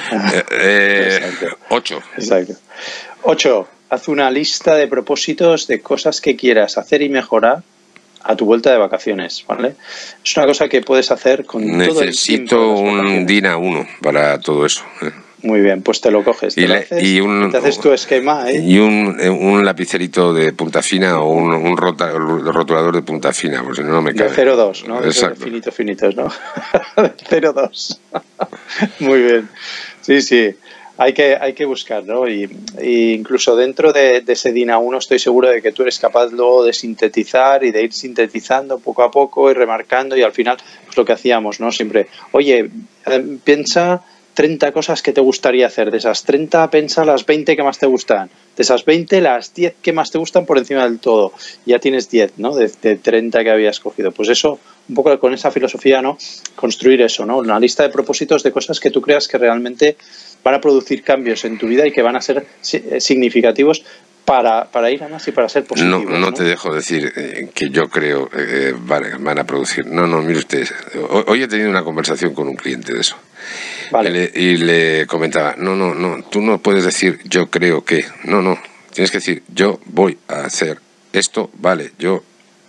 8. Exacto. 8. Haz una lista de propósitos de cosas que quieras hacer y mejorar a tu vuelta de vacaciones, ¿vale? Es una cosa que puedes hacer con todo el tiempo. Necesito un DIN A1 para todo eso. Muy bien, pues te lo coges, te haces tu esquema. Y un lapicerito de punta fina o un rotulador de punta fina, por si no me cabe. De 0,2, ¿no? Exacto. De finitos, ¿no? 0,2. Muy bien. Sí. Hay que buscar, ¿no? Y incluso dentro de ese DIN A1 estoy seguro de que tú eres capaz luego de sintetizar y de ir sintetizando poco a poco y remarcando y al final, pues lo que hacíamos, ¿no? Siempre, oye, piensa 30 cosas que te gustaría hacer. De esas 30, piensa las 20 que más te gustan. De esas 20, las 10 que más te gustan por encima del todo. Ya tienes 10, ¿no? De 30 que habías cogido. Pues eso, un poco con esa filosofía, ¿no? Construir eso, ¿no? Una lista de propósitos de cosas que tú creas que realmente van a producir cambios en tu vida y que van a ser significativos para ir a más y para ser positivos. No te dejo decir que yo creo van a producir. No, mire usted. Hoy he tenido una conversación con un cliente de eso. Vale. Y le comentaba, no, tú no puedes decir yo creo que. No, tienes que decir yo voy a hacer esto, vale, yo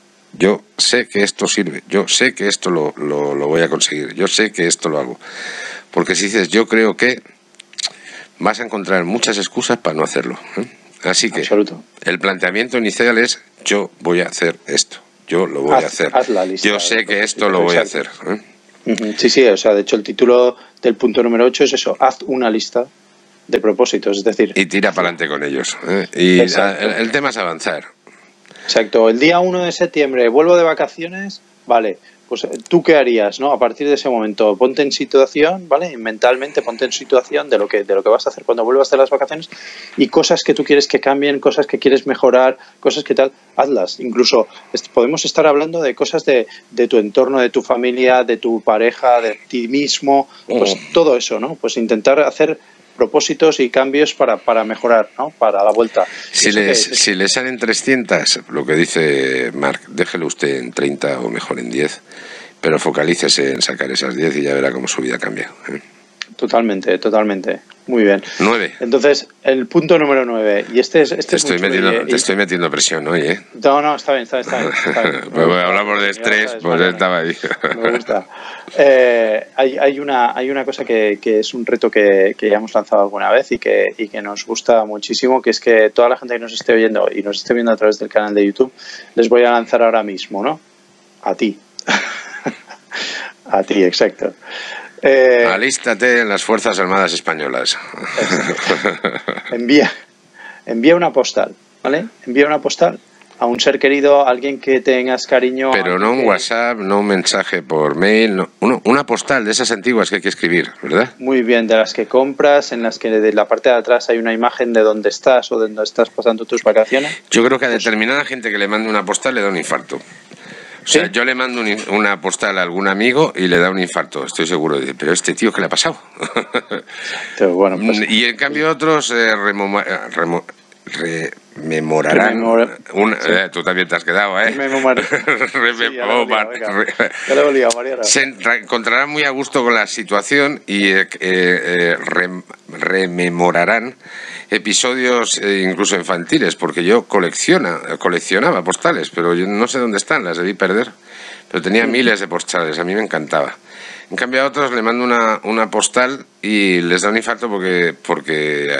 sé que esto sirve, yo sé que esto lo voy a conseguir, yo sé que esto lo hago. Porque si dices yo creo que, vas a encontrar muchas excusas para no hacerlo. Así que el planteamiento inicial es yo voy a hacer esto, yo lo voy a hacer, haz la lista, yo sé que esto lo voy a hacer. Sí, o sea, de hecho el título del punto número 8 es eso, haz una lista de propósitos, es decir... Y tira para adelante con ellos. Y el tema es avanzar. Exacto, el día 1 de septiembre vuelvo de vacaciones, vale, pues tú qué harías, ¿no? A partir de ese momento, ponte en situación, ¿vale? Mentalmente ponte en situación de lo que vas a hacer cuando vuelvas de las vacaciones y cosas que tú quieres que cambien, cosas que quieres mejorar, cosas que tal, hazlas. Incluso podemos estar hablando de cosas de tu entorno, de tu familia, de tu pareja, de ti mismo, pues todo eso, ¿no? Pues intentar hacer propósitos y cambios para mejorar, ¿no? Para la vuelta. Si le salen 300, lo que dice Marc, déjelo usted en 30 o mejor en 10, pero focalícese en sacar esas 10 y ya verá cómo su vida cambia. Totalmente. Muy bien. 9. Entonces, el punto número 9. Y te estoy metiendo presión hoy, ¿eh? No, está bien. Pues hablamos de estrés, pues estaba ahí. Me gusta. Hay una cosa que es un reto que ya hemos lanzado alguna vez y que nos gusta muchísimo, que es que toda la gente que nos esté oyendo y nos esté viendo a través del canal de YouTube, les voy a lanzar ahora mismo, ¿no? A ti. A ti, exacto. Alístate en las Fuerzas Armadas Españolas. Envía una postal, ¿vale? Envía una postal a un ser querido, a alguien que tengas cariño. Pero no un WhatsApp, no un mensaje por mail, no. Una postal de esas antiguas que hay que escribir, ¿verdad? Muy bien, de las que compras, en las que de la parte de atrás hay una imagen de dónde estás o de dónde estás pasando tus vacaciones. Yo creo que a determinada gente que le mande una postal le da un infarto. O sea, yo le mando una postal a algún amigo y le da un infarto, estoy seguro. Pero este tío, ¿qué le ha pasado? Bueno, pues, y en cambio otros rememorarán. Tú también te has quedado, ¿eh? Se encontrarán muy a gusto con la situación y rememorarán episodios incluso infantiles, porque yo coleccionaba postales, pero yo no sé dónde están, las debí perder, pero tenía miles de postales, a mí me encantaba. En cambio a otros le mando una postal y les da un infarto porque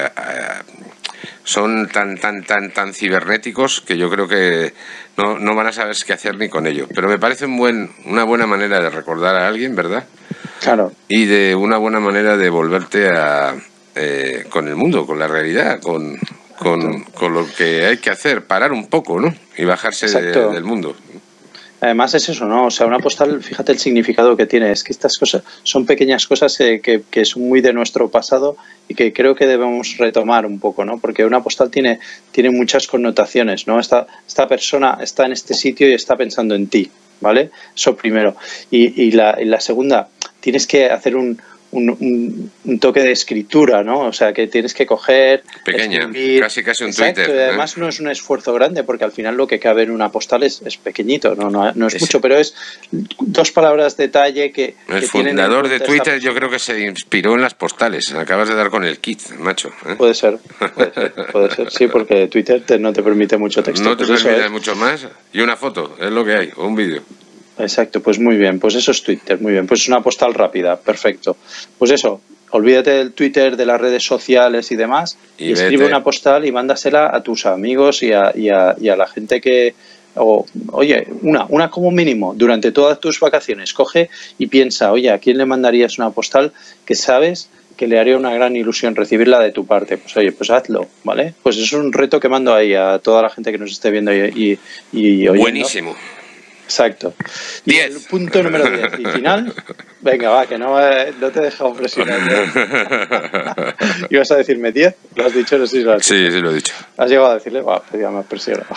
son tan cibernéticos que yo creo que no van a saber qué hacer ni con ello. Pero me parece una buena manera de recordar a alguien, ¿verdad? Claro. Y de una buena manera de volverte con el mundo, con la realidad, con lo que hay que hacer, parar un poco, ¿no? Y bajarse del mundo. Además es eso, ¿no? O sea, una postal, fíjate el significado que tiene. Es que estas cosas son pequeñas cosas que son muy de nuestro pasado y que creo que debemos retomar un poco, ¿no? Porque una postal tiene muchas connotaciones, ¿no? Esta persona está en este sitio y está pensando en ti, ¿vale? Eso primero. Y la segunda, tienes que hacer un toque de escritura, ¿no? O sea, que tienes que coger... Pequeña, escribir. casi un Exacto, Twitter. Y además no es un esfuerzo grande, porque al final lo que cabe en una postal es pequeñito, no es mucho, pero es 2 palabras detalle que... El fundador de Twitter yo creo que se inspiró en las postales. Acabas de dar con el kit, macho. Puede ser, sí, porque Twitter no te permite mucho texto. No te permite mucho más, y una foto, es lo que hay, o un vídeo. Exacto, pues muy bien, pues eso es Twitter, muy bien, pues es una postal rápida, perfecto. Pues eso, olvídate del Twitter, de las redes sociales y demás, y escribe una postal y mándasela a tus amigos y a la gente que... oye, una como mínimo, durante todas tus vacaciones, coge y piensa, oye, ¿a quién le mandarías una postal que sabes que le haría una gran ilusión recibirla de tu parte? Pues oye, pues hazlo, ¿vale? Pues es un reto que mando ahí a toda la gente que nos esté viendo y oyendo. Buenísimo. Exacto. Y 10. el punto número 10 y final, venga, va, que no te he dejado presionar. ¿Ibas a decirme 10? ¿Lo has dicho? No sé si lo has dicho. Sí, lo he dicho. ¿Has llegado a decirle? Va, ya me has presionado.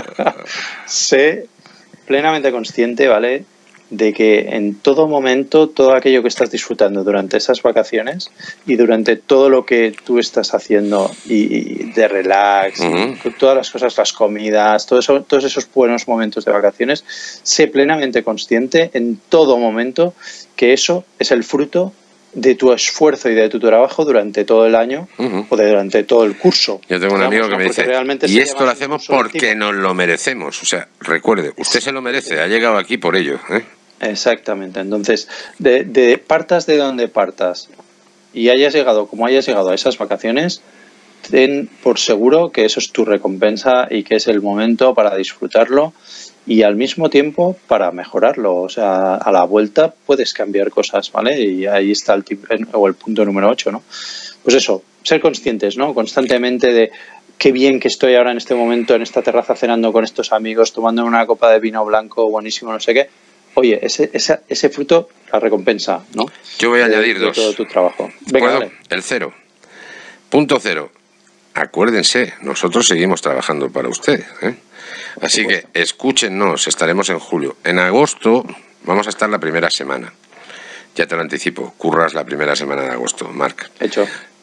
Sé plenamente consciente, ¿vale?, de que en todo momento, todo aquello que estás disfrutando durante esas vacaciones y durante todo lo que tú estás haciendo y de relax, y todas las cosas, las comidas, todos esos buenos momentos de vacaciones, sé plenamente consciente en todo momento que eso es el fruto de tu esfuerzo y de tu trabajo durante todo el año o durante todo el curso. Yo tengo un amigo que me dice, y esto lo hacemos porque nos lo merecemos. O sea, recuerde, usted se lo merece, ha llegado aquí por ello, ¿eh? Exactamente. Entonces, partas de donde partas y hayas llegado como hayas llegado a esas vacaciones, ten por seguro que eso es tu recompensa y que es el momento para disfrutarlo y al mismo tiempo para mejorarlo. O sea, a la vuelta puedes cambiar cosas, ¿vale? Y ahí está el punto número 8, ¿no? Pues eso, ser conscientes, ¿no? Constantemente de qué bien que estoy ahora en este momento en esta terraza cenando con estos amigos, tomando una copa de vino blanco buenísimo, no sé qué. Oye, ese fruto, la recompensa, ¿no? Yo voy a añadir 2. De todo tu trabajo. Venga, dale. El 0. Punto 0. Acuérdense, nosotros seguimos trabajando para usted, ¿eh? Así que escúchenos, estaremos en julio. En agosto vamos a estar la primera semana. Ya te lo anticipo, curras la primera semana de agosto, Marc. Hecho.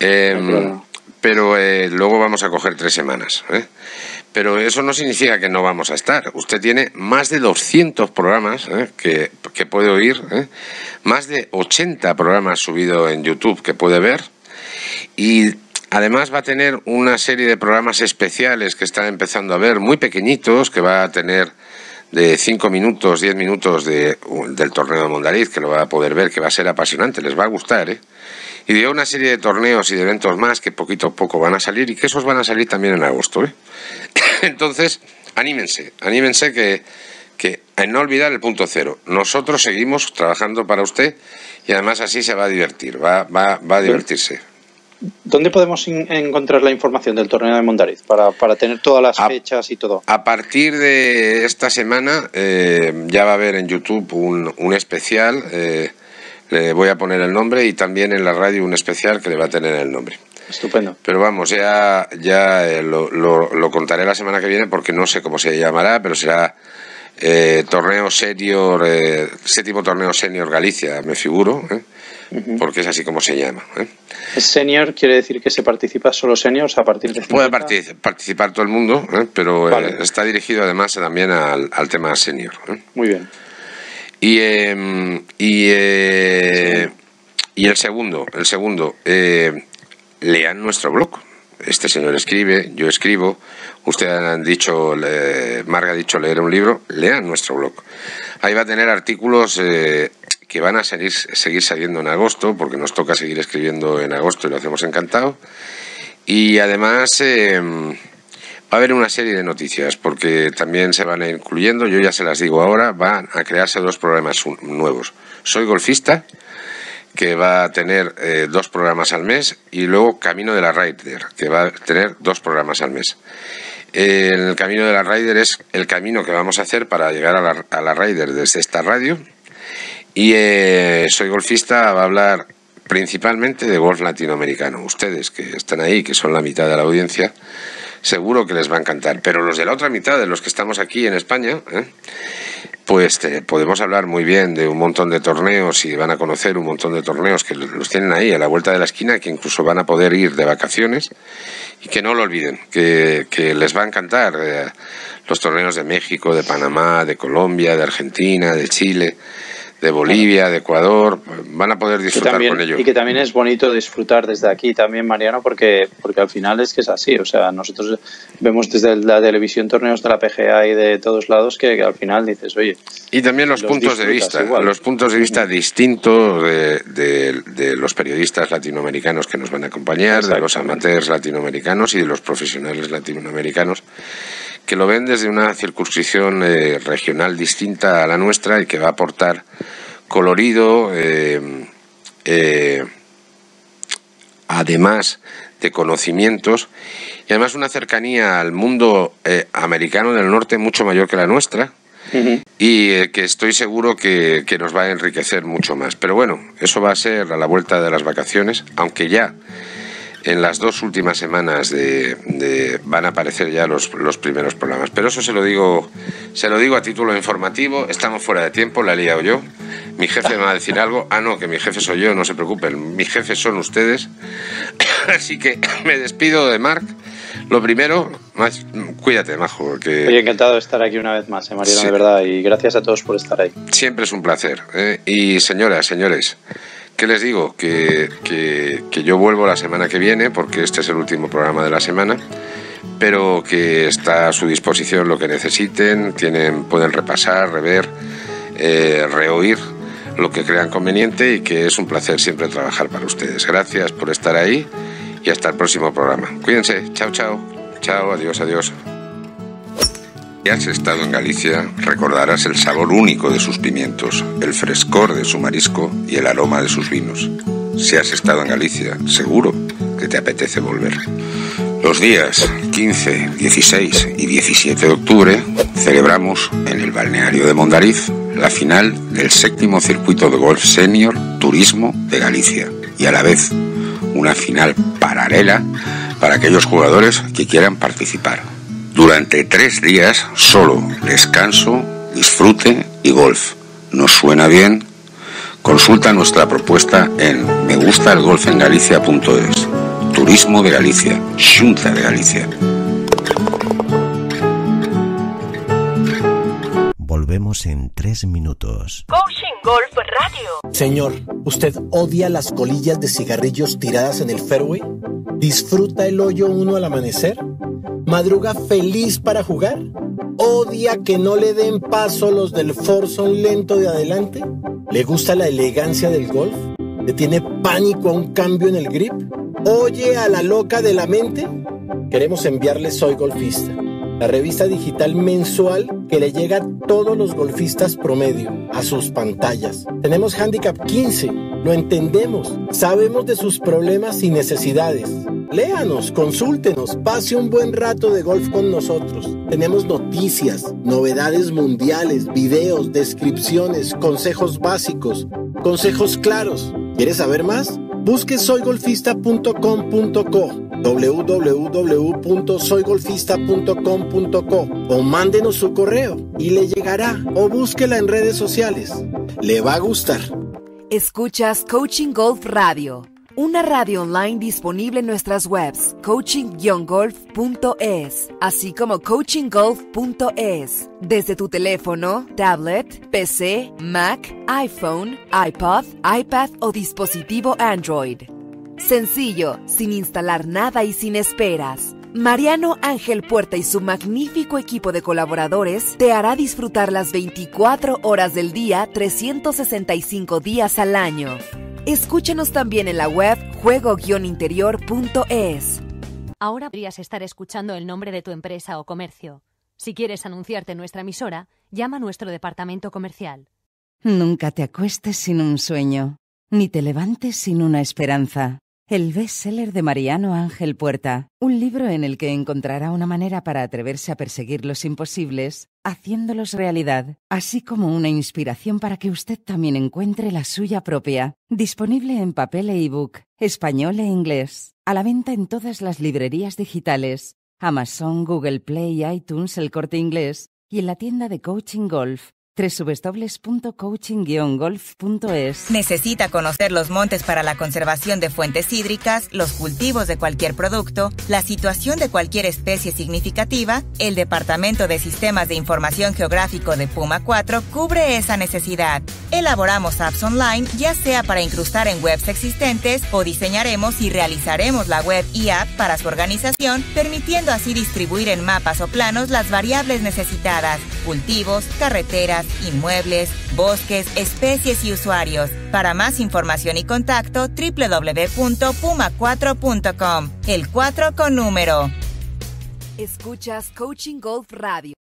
Pero luego vamos a coger 3 semanas, ¿eh? Pero eso no significa que no vamos a estar. Usted tiene más de 200 programas que puede oír, más de 80 programas subidos en YouTube que puede ver, y además va a tener una serie de programas especiales que están empezando a ver, muy pequeñitos, que va a tener de 5 minutos, 10 minutos del torneo de Mondariz, que lo va a poder ver, que va a ser apasionante, les va a gustar, ¿eh? Y de una serie de torneos y de eventos más que poquito a poco van a salir y que esos van a salir también en agosto, ¿eh? Entonces, anímense que no olvidar el punto 0. Nosotros seguimos trabajando para usted y además así se va a divertir, va a divertirse. ¿Dónde podemos encontrar la información del torneo de Mondariz para tener todas las fechas y todo? A partir de esta semana ya va a haber en YouTube un especial Le voy a poner el nombre y también en la radio un especial que le va a tener el nombre. Estupendo. Pero vamos, ya lo contaré la semana que viene porque no sé cómo se llamará, pero será torneo senior, séptimo torneo senior Galicia, me figuro, porque es así como se llama. Senior quiere decir que se participa solo seniors a partir de 50. Puede participar todo el mundo, pero vale. Está dirigido además también al tema senior. Muy bien. Y el segundo, lean nuestro blog. Este señor escribe, yo escribo, ustedes han dicho, Marga ha dicho leer un libro, lean nuestro blog. Ahí va a tener artículos que van a seguir saliendo en agosto, porque nos toca seguir escribiendo en agosto y lo hacemos encantado. Y además va a haber una serie de noticias, porque también se van a ir incluyendo, yo ya se las digo ahora, van a crearse 2 programas nuevos. Soy golfista, que va a tener 2 programas al mes, y luego Camino de la Rider, que va a tener 2 programas al mes. El Camino de la Rider es el camino que vamos a hacer para llegar a la Rider desde esta radio, y Soy golfista va a hablar principalmente de golf latinoamericano. Ustedes que están ahí, que son la mitad de la audiencia, seguro que les va a encantar, pero los de la otra mitad, de los que estamos aquí en España, pues podemos hablar muy bien de un montón de torneos y van a conocer un montón de torneos que los tienen ahí a la vuelta de la esquina, que incluso van a poder ir de vacaciones, y que no lo olviden, que les va a encantar los torneos de México, de Panamá, de Colombia, de Argentina, de Chile, de Bolivia, de Ecuador, van a poder disfrutar con ello. Y que también es bonito disfrutar desde aquí también, Mariano, porque al final es que es así. O sea, nosotros vemos desde la televisión torneos de la PGA y de todos lados que al final dices, oye... Y también los puntos de vista, los puntos de vista distintos de los periodistas latinoamericanos que nos van a acompañar, de los amateurs latinoamericanos y de los profesionales latinoamericanos, que lo ven desde una circunscripción regional distinta a la nuestra y que va a aportar colorido, además de conocimientos, y además una cercanía al mundo americano del norte mucho mayor que la nuestra, y que estoy seguro que nos va a enriquecer mucho más. Pero bueno, eso va a ser a la vuelta de las vacaciones, aunque ya en las 2 últimas semanas van a aparecer ya los primeros programas. Pero eso se lo digo a título informativo. Estamos fuera de tiempo, la he liado yo. Mi jefe me va a decir algo. Ah, no, que mi jefe soy yo, no se preocupen. Mi jefe son ustedes. Así que me despido de Marc. Lo primero, cuídate, majo. Oye, encantado de estar aquí una vez más, Mariano, sí. De verdad. Y gracias a todos por estar ahí. Siempre es un placer. Y señoras, señores, ¿qué les digo? Que yo vuelvo la semana que viene, porque este es el último programa de la semana, pero que está a su disposición lo que necesiten, pueden repasar, rever, reoír lo que crean conveniente, y que es un placer siempre trabajar para ustedes. Gracias por estar ahí y hasta el próximo programa. Cuídense. Chao, chao. Chao, adiós, adiós. Si has estado en Galicia, recordarás el sabor único de sus pimientos, el frescor de su marisco y el aroma de sus vinos. Si has estado en Galicia, seguro que te apetece volver. Los días 15, 16 y 17 de octubre celebramos en el balneario de Mondariz la final del 7º circuito de golf senior Turismo de Galicia, y a la vez una final paralela para aquellos jugadores que quieran participar. Durante 3 días, solo descanso, disfrute y golf. ¿Nos suena bien? Consulta nuestra propuesta en megustalgolfengalicia.es. Turismo de Galicia, Xunta de Galicia. Volvemos en 3 minutos. Coaching Golf Radio. Señor, ¿usted odia las colillas de cigarrillos tiradas en el fairway? ¿Disfruta el hoyo 1 al amanecer? ¿Madruga feliz para jugar? ¿Odia que no le den paso los del foursome lento de adelante? ¿Le gusta la elegancia del golf? ¿Le tiene pánico a un cambio en el grip? ¿Oye a la loca de la mente? Queremos enviarle Soy Golfista, la revista digital mensual que le llega a todos los golfistas promedio, a sus pantallas. Tenemos Handicap 15, lo entendemos, sabemos de sus problemas y necesidades. Léanos, consúltenos, pase un buen rato de golf con nosotros. Tenemos noticias, novedades mundiales, videos, descripciones, consejos básicos. consejos claros. ¿Quieres saber más? Busque soygolfista.com.co, www.soygolfista.com.co o mándenos su correo y le llegará, o búsquela en redes sociales. Le va a gustar. Escuchas Coaching Golf Radio, una radio online disponible en nuestras webs coaching-golf.es, así como coachinggolf.es, desde tu teléfono, tablet, PC, Mac, iPhone, iPod, iPad o dispositivo Android. Sencillo, sin instalar nada y sin esperas. Mariano Ángel Puerta y su magnífico equipo de colaboradores te hará disfrutar las 24 horas del día, 365 días al año. Escúchanos también en la web juego-interior.es. Ahora podrías estar escuchando el nombre de tu empresa o comercio. Si quieres anunciarte en nuestra emisora, llama a nuestro departamento comercial. Nunca te acuestes sin un sueño, ni te levantes sin una esperanza. El bestseller de Mariano Ángel Puerta, un libro en el que encontrará una manera para atreverse a perseguir los imposibles, haciéndolos realidad, así como una inspiración para que usted también encuentre la suya propia. Disponible en papel e ebook, español e inglés, a la venta en todas las librerías digitales, Amazon, Google Play, iTunes, El Corte Inglés y en la tienda de Coaching Golf, www.coaching-golf.es. ¿Necesita conocer los montes para la conservación de fuentes hídricas, los cultivos de cualquier producto, la situación de cualquier especie significativa? El Departamento de Sistemas de Información Geográfico de Puma 4 cubre esa necesidad. Elaboramos apps online, ya sea para incrustar en webs existentes o diseñaremos y realizaremos la web y app para su organización, permitiendo así distribuir en mapas o planos las variables necesitadas: cultivos, carreteras, inmuebles, bosques, especies y usuarios. Para más información y contacto, www.puma4.com. El 4 con número. Escuchas Coaching Golf Radio.